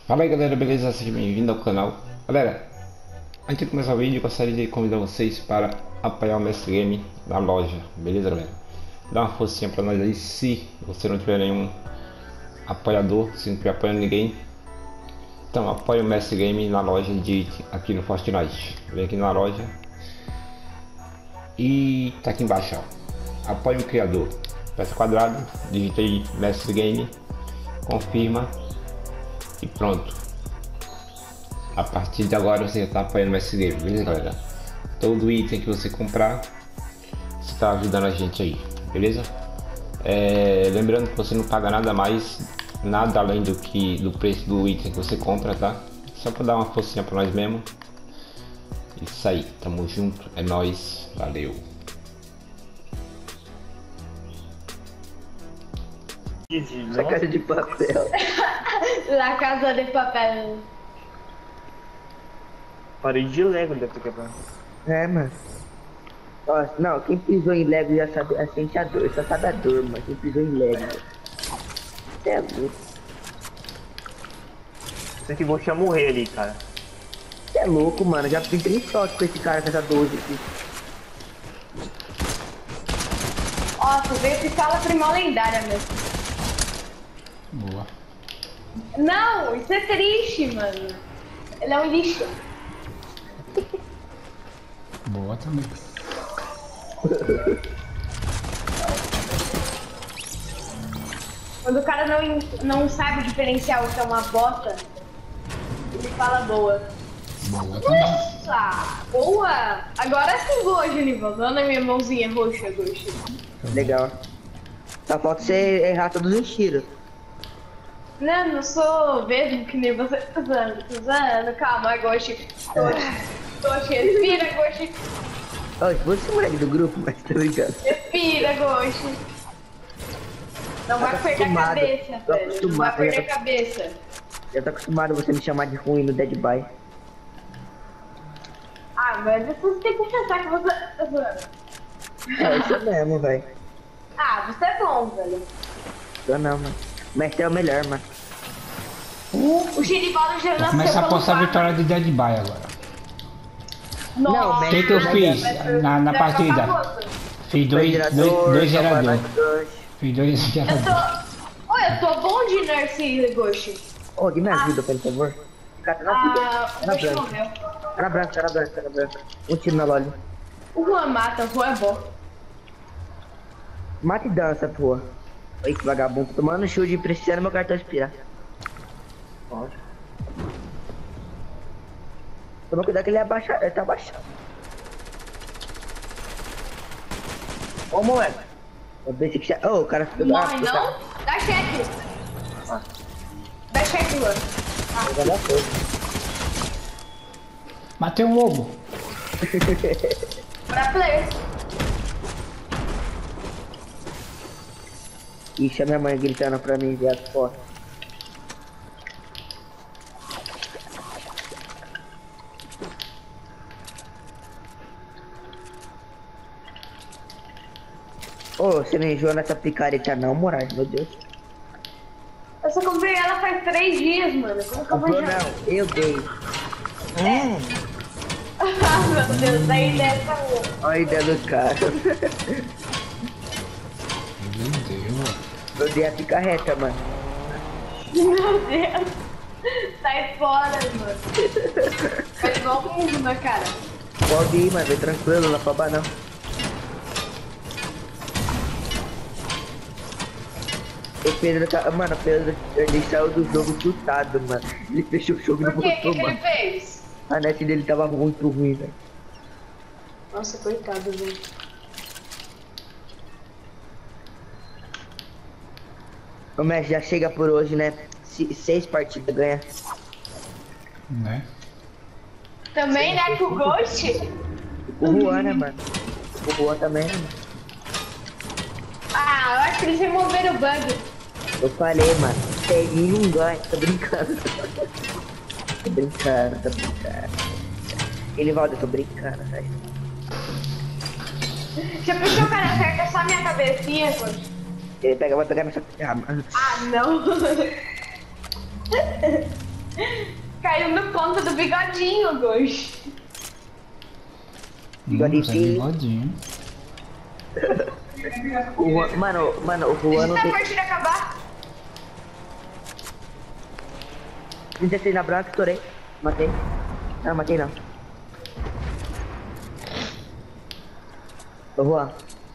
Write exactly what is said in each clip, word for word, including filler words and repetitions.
Fala aí galera, beleza? Seja bem-vindo ao canal. Galera, antes de começar o vídeo, gostaria de convidar vocês para apoiar o Mestre Game na loja, beleza galera? Dá uma forcinha pra nós aí, se você não tiver nenhum apoiador, se não tiver apoiando ninguém. Então apoie o Mestre Game na loja de aqui no Fortnite. Vem aqui na loja e tá aqui embaixo, ó. Apoie o criador. Peça quadrado, digita aí Mestre Game, confirma. E pronto. A partir de agora você já está apoiando o Mestre Game, beleza galera? Todo item que você comprar, você está ajudando a gente aí, beleza? É, lembrando que você não paga nada mais, nada além do que do preço do item que você compra, tá? Só para dar uma forcinha para nós mesmo. Isso aí, tamo junto, é nóis, valeu. La Casa de Papel. La Casa de Papel. Parede de Lego deve ter quebrado. É, mano. Ó, não, quem pisou em Lego já sabe, é sente a dor, só sabe a dor, mano. Quem pisou em Lego. Você é louco. Você que vou te morrer ali, cara. Você é louco, mano. Já fiz três shots com esse cara com essa doze aqui. Ó, você veio pistola primor lendária mesmo. Boa. Não, isso é triste, mano. Ele é um lixo. Boa também. Quando o cara não, não sabe diferenciar o que é uma bosta, ele fala boa. Boa também. Nossa, boa! Agora sim, boa, Genival. Dando a minha mãozinha roxa, Goshi. Legal. Só falta você errar todos os tiros. Não, não sou mesmo que nem você tá usando. Tô usando, calma, Goshi. Goshi, respira, Goshi. Ó, você é o moleque do grupo, mas tá ligado. Respira, Goshi. Não vai perder a acostumado, cabeça, tô velho. Não vai acostumado, perder já a tô- cabeça. Eu tô acostumado a você me chamar de ruim no Dead By. Ah, mas você tem que pensar que você tá zoando. É isso mesmo, velho. Ah, você é bom, velho. Tô não, mano. O mestre é o melhor, mano. O Genivaldo já Vou nasceu começar a pelo postar a quarto. vitória de Dead by agora. Nossa, Não, O que que eu fiz mas- na, na mas partida? acabou. Fiz dois, dois, Gerador, dois geradores. dois. Fiz dois Eu geradores. tô... Oi, eu tô bom de Nercy, Goshi. Ô, que me ajuda, por favor. Cara, na Ah, vida. o Na Goshi branca. morreu. Cara branca, cara branca, cara branca. Um tiro na lolly. O Juan mata, o Juan é bom. Mata e dança, porra. Olha que vagabundo. Tomando shield e precisando meu cartão expirar. Pode. Toma cuidado que ele é abaixado. Ele tá abaixado. Ô, moleque. Eu pensei que já... Ô, o cara ficou... Morre Ah, não? Dá cheque. Ah. Dá cheque, Juan. Já dá fogo. Matei um ovo. Pra player. Ixi, a minha mãe gritando pra mim, viado, foda. Ô, você não enjoa nessa picareta não, Moraes, meu Deus. Eu só comprei ela faz três dias, mano. Como que eu vou Comprou jogar? não, eu dei. Ah, meu Deus, daí dessa rua. Olha a ideia do cara. Meu Deus. Eu dei a picareta, mano. Meu Deus. Sai fora, mano. Faz igual o mundo na cara. Pode ir, mano, vem tranquilo, não afoba não. O Pedro tá... Mano, o Pedro, ele saiu do jogo chutado, mano. Ele fechou o jogo e não Por quê? O que, voltou, que ele mano. fez? A net dele tava muito ruim, velho. Nossa, coitado, velho. O Messi já chega por hoje, né? Se- seis partidas ganha. Né? Também, né, com o Ghost? O Juan, né, mano? O Juan também, né, mano? Ah, eu acho que eles removeram o bug. Eu falei, mano. Selinho não ganha, tô brincando. Tô brincando, tô brincando. Ele volta, eu tô brincando, velho. Já pensou o cara acerta só minha cabecinha, Ghost? Ele pega, vai pegar nessa... Ah, mano. Ah, não. Caiu no conto do bigodinho, Gosto. Bigodinho Hum, é feio. bigodinho. O Juan- Mano, mano, o Juan não Deixa tem... a partida acabar. dezesseis na branca, estourei. Matei. Não, matei não. Ô Juan,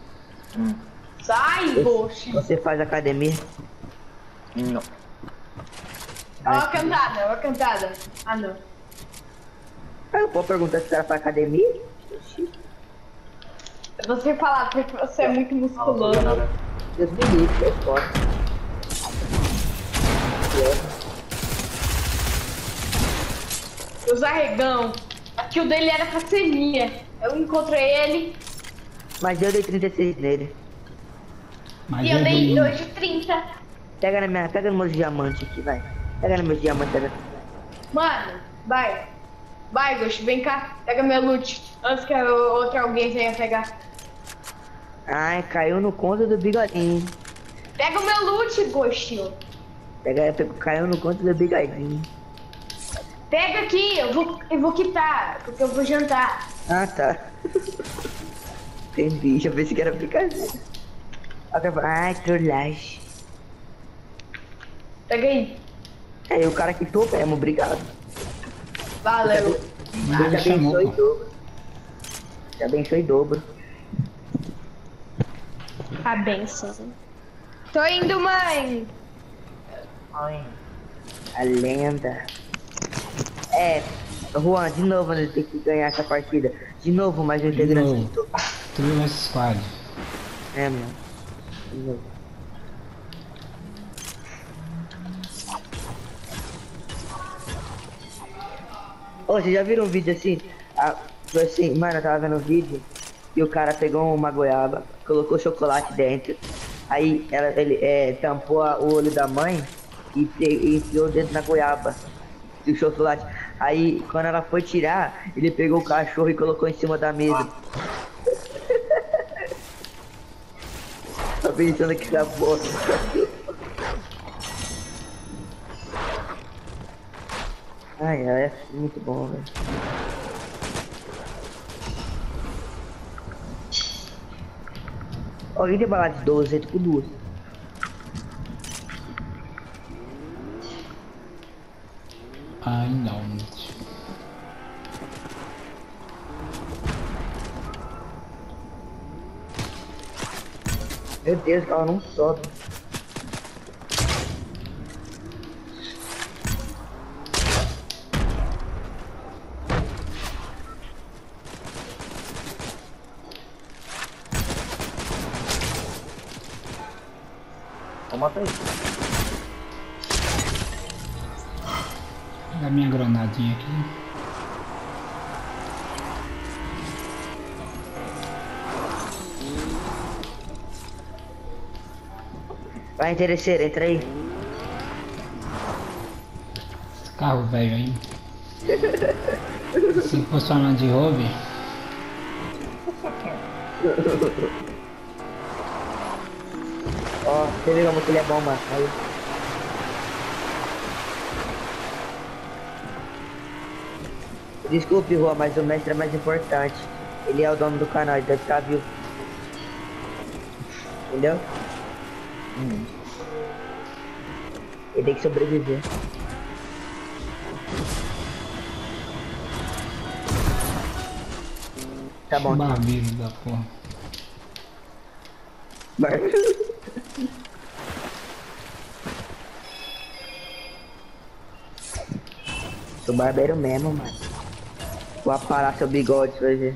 Sai, Gosto. você faz academia? Não. Ó a cantada, ó a cantada. Ah, não. Ah, eu posso perguntar se o cara faz academia? Você falar porque você é muito musculoso. Deus me livre, eu posso. Os arregão. A kill dele era pra ser minha. Eu encontrei ele Mas eu dei trinta e seis nele. Mas e eu é dei ruim. dois de trinta. Pega na minha, pega no meu diamante aqui, vai. Pega no meu diamante, pega. Mano, vai. Vai, Gosto, vem cá. Pega meu loot. Antes que outro alguém venha pegar. Ai, caiu no conto do bigodinho. Pega o meu loot, Gostinho. Pega, pega, caiu no conto do bigodinho. Pega aqui, eu vou, eu vou quitar, porque eu vou jantar. Ah, tá. Entendi, eu pensei que era brincadeira. Ai, trollagem. Pega aí. Aí o cara quitou mesmo, obrigado. Valeu. Deus Ah, te ele chamou, abençoe em pô. dobro. Te abençoe em dobro. A benção. Tô indo, mãe. Ai. A lenda. É, Juan, de novo nós temos que ganhar essa partida. De novo, mais um De integrante. novo. quitou. Trio vs Squad. É, mano. De novo. Ô, vocês já viram um vídeo assim? Ah, foi assim, mano, eu tava vendo um vídeo e o cara pegou uma goiaba, colocou chocolate dentro, aí ela, ele é, tampou a- o olho da mãe e, te, e enfiou o dedo na goiaba do chocolate. Aí, quando ela foi tirar, ele pegou o cachorro e colocou em cima da mesa. Tá pensando que era bosta. Ai, ai, é muito bom, velho. Alguém tem bala de doze, é tipo duas. Ai, não. Meu Deus, ela não sobe. Vou matar ele. Pega a minha granadinha aqui. Vai, interesseiro, entra aí. Esse carro velho aí. Se fosse uma de Rover. Ó, você viu como que ele é bom, mano. Aí. Desculpe, Rua, mas o mestre é mais importante. Ele é o dono do canal, ele deve estar vivo. Entendeu? Hum. Ele tem que sobreviver. Tá bom. Barbeiro da porra. Bar- Sou barbeiro mesmo, mano. Vou aparar seu bigode, você vai ver.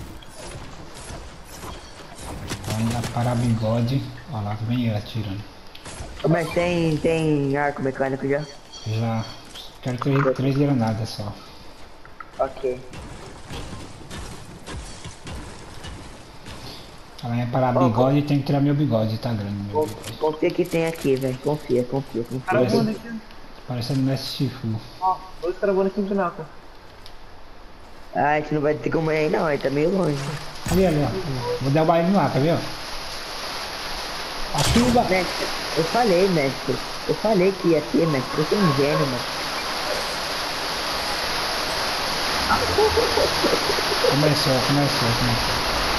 Ainda para bigode. Olha lá, vem ele atirando. Mas tem, tem arco mecânico já? Já. Quero ter três granadas só. Ok. Ela ia parar Ó, bigode e tem que tirar meu bigode, tá grande meu Con- bigode. Confia que tem aqui, velho. Confia, confia, confia. Cara Parece- voando aqui. Parecendo Messi Chifu. Ó, dois caras voando aqui no binaco. Ah, a gente não vai ter como ir aí não, ele tá meio longe. Ali, ali, ó. Vou derrubar ele lá, tá vendo? A chuva! Mestre, eu falei, mestre. Eu falei que ia ter, mestre. Eu sou um gênio, mano. Começou, começou, começou.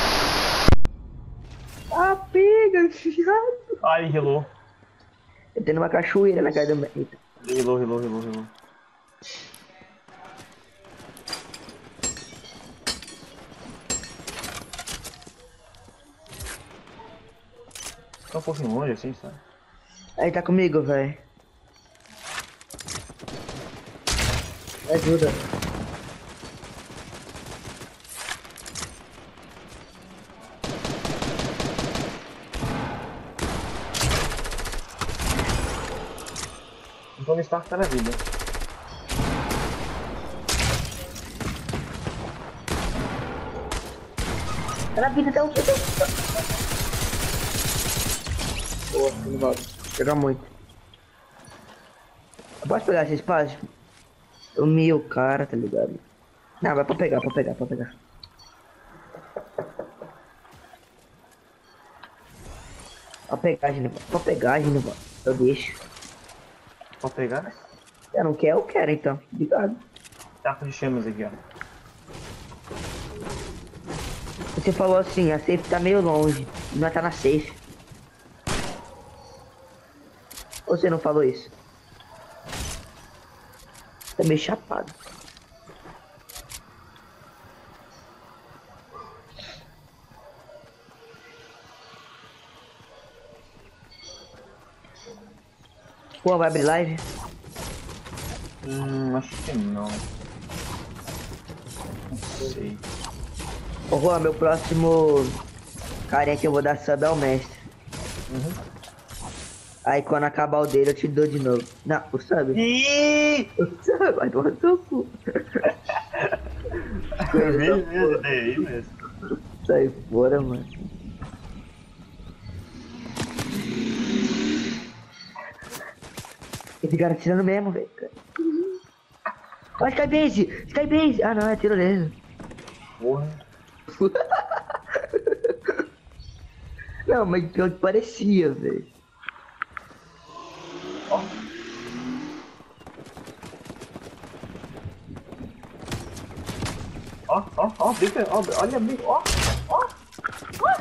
Ah, pega, viado. Ai, relou. Eu tenho uma cachoeira na casa do meu. Eita. Relou, relou, relou, relou. Tá um pouquinho longe assim, sabe? Aí tá comigo, velho. Ajuda. O Tony Stark tá na vida. Tá na vida até o que? Boa, não vale. Pega muito. Eu posso pegar esse espaço? Eu mi o cara, tá ligado? Não, vai pra pegar, pra pegar, pra pegar. Pra pegar, gente. Pra pegar, gente. Eu deixo. Pode pegar? Eu não quero, eu quero então. Obrigado. Taco de chamas aqui, ó. Você falou assim, a safe tá meio longe. Nós tá na safe. Ou você não falou isso? Tá meio chapado. Pô, vai abrir live? Hum, acho que não. Não sei. Ô Juan, meu próximo carinha que eu vou dar sub é o mestre. Uhum. Aí quando acabar o dele eu te dou de novo. Não, o sub? Ih! O sub, vai tomar no seu cu. Beleza, é aí mesmo. Sai fora, mano. Esse cara tirando mesmo, velho. Ó, Skybase! Skybase! Ah não, é tirolesa. Porra. Não, mas pior que parecia, velho. Ó. Ó, ó, ó, bica, ó, olha a bica, ó, ó, ó.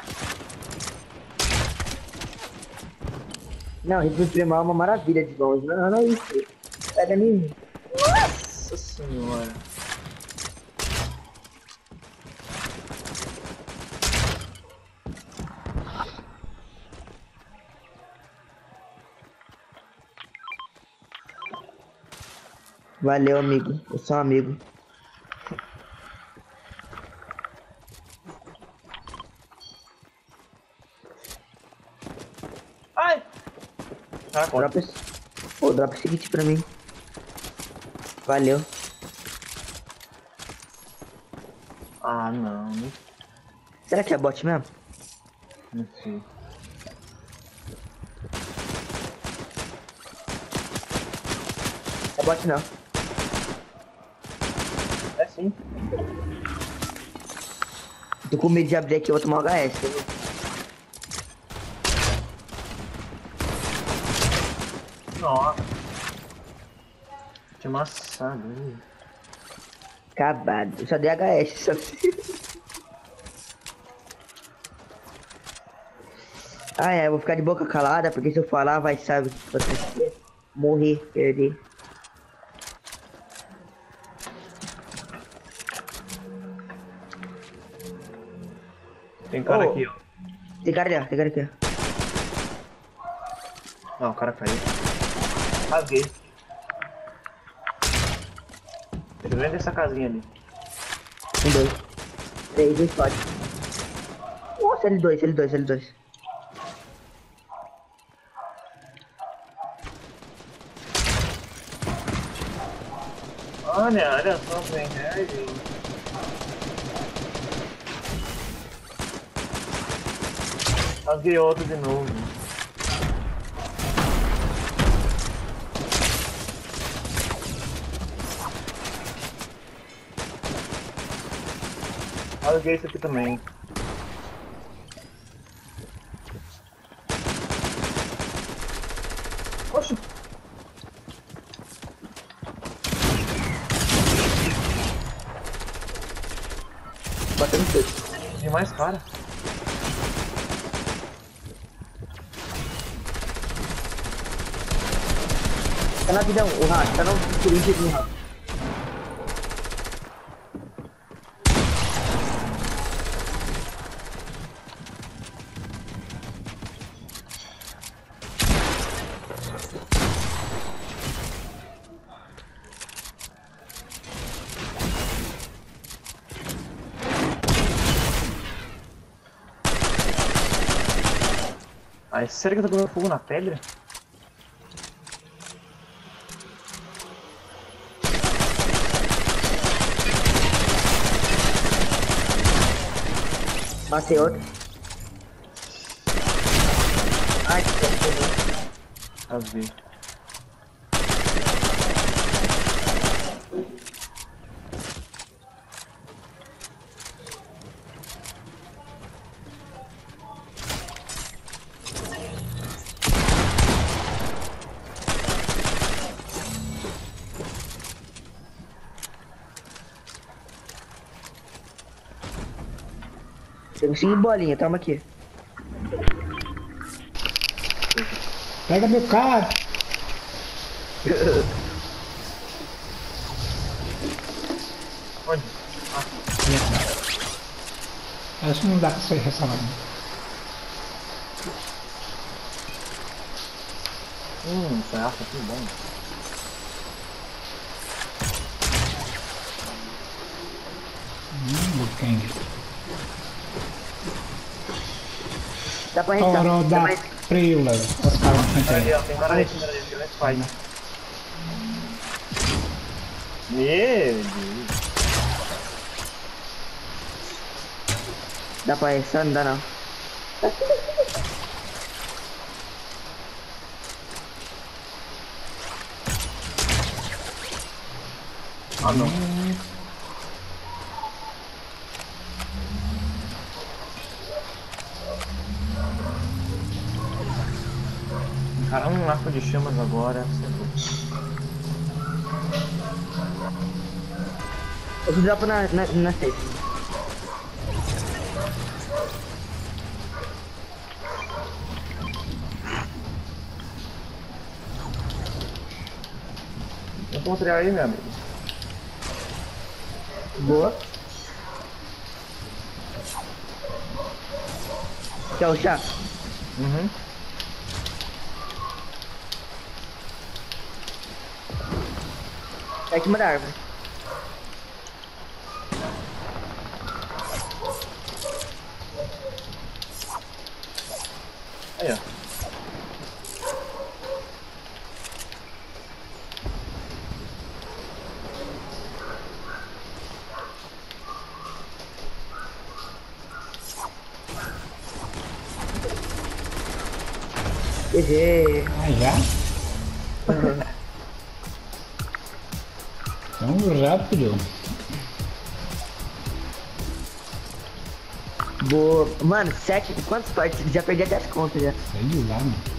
Não, ritmo primal é uma maravilha de longe. Não, não é isso. Pega mim. Nossa senhora. Valeu, amigo. Eu sou um amigo. Ai! Ah, Drop esse... Pô, drop esse kit pra mim. Valeu. ah não, não, Será que é bot mesmo? não sei. É bot não. É sim. Tô com medo de abrir aqui, eu vou tomar o H S. Nossa. Tinha amassado. hein? Acabado. Eu só dei H S. Só... ah é, eu vou ficar de boca calada, porque se eu falar vai saber o que vai acontecer. Morrer, perder. Tem cara Ô. aqui, ó. Tem cara ali, ó. Tem cara aqui, ó. Não, o cara caiu. Rasguei. Ele vem dessa casinha ali. Um, dois. Três, dois, pode. Nossa, L dois, L dois, L dois. Olha, olha só, vem, né, gente? Rasguei outro de novo. Rasguei isso aqui também. Oxi! batendo tudo. Tem mais cara. Tá na vidão, o rato, tá no corinthians no rato. Ai, será que eu tô pegando fogo na pedra? Matei outro. Ai, que pegou. A ver. Tem cinco bolinhas, toma aqui. Pega meu carro. Onde? Acho que não dá pra sair restaurante. Hum, essa arma é bom. Hum, Kang. Dá pra arriscar. Toro Dá da mais... preula. Os caras na frente Ali, aí. ó, tem cara ali, tem cara ali, tem mais fight. Meu Deus. Dá pra arriscar? Não dá não. Ah, não. Encarar um arco de chamas agora. Eu vou dropo na, na, na safe. Encontrei aí, meu amigo. Boa. Quer o chá? Uhum. Tá em cima da árvore. Aí, ó. G G. Ah, já? Tão rápido. Boa. Mano, sete. Quantas partes? Já perdi até as contas já. Sei lá, mano.